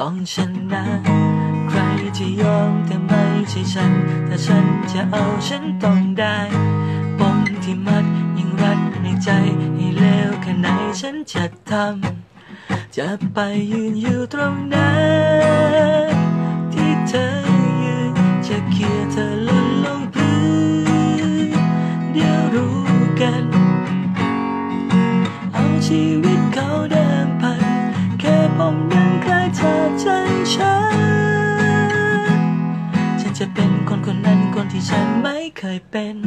ต้องชนะใครจะยอมแต่ไม่ใช่ฉันถ้าฉันจะเอาฉันต้องได้ปมที่มัดยิ่งรัดในใจให้เลวแค่ไหนฉันจะทำจะไปยืนอยู่ตรงนั้นที่เธอยืนจะเขี่ยเธอหล่นลงพื้นเดี๋ยวรู้กันเอาชีวิตเขาเดิมพันแค่ผมนั้นใกล้เธอใจฉันจะเป็นคนคนนั้นคนที่ฉันไม่เคยเป็น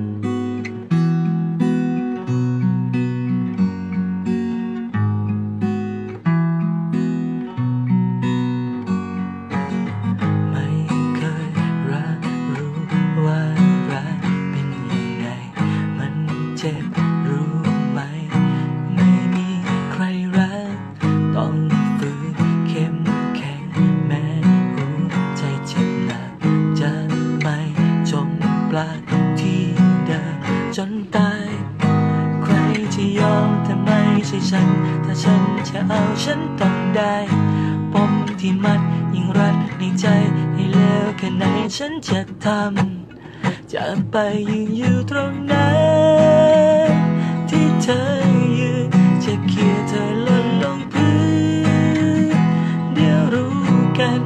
เจ็บรู้ไหมไม่มีใครรักต้องฝืนเข้มแข็งแม้หัวใจเจ็บหนักจะไม่จมปลักที่เดิมจนตายใครจะยอมแต่ไม่ใช่ฉันถ้าฉันจะเอาฉันต้องได้ปมที่มัดยิ่งรัดในใจให้เลวแค่ไหนฉันจะทำจะไปยืนอยู่ตรงนั้นที่เธอยืนจะเขี่ยเธอหล่นลงพื้นเดี๋ยวรู้กัน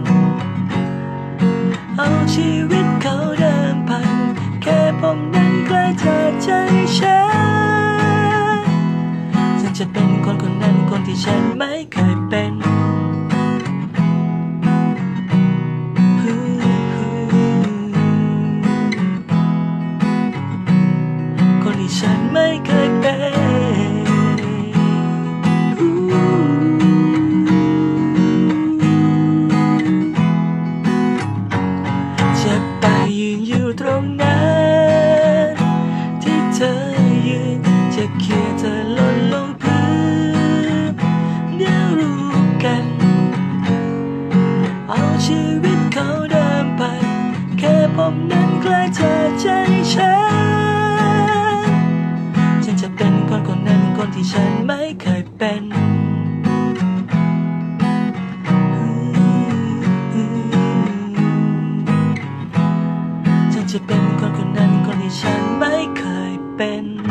เอาชีวิตเขาเดิมพันแค่ผมนั้นใกล้เธอใจฉันจะเป็นคนคนนั้นคนที่ฉันไม่เคยเป็นฉันไม่เคยเป็นจะไปยืนอยู่ตรงนั้นที่เธอยืนจะเขี่ยเธอหล่นลงพื้นเดี๋ยวรู้กันเอาชีวิตเขาเดิมพันแค่ผมนั้นใกล้เธอใจฉันจะเป็นคนคนนั้นคนที่ฉันไม่เคยเป็นฉันจะเป็นคนคนนั้นคนที่ฉันไม่เคยเป็น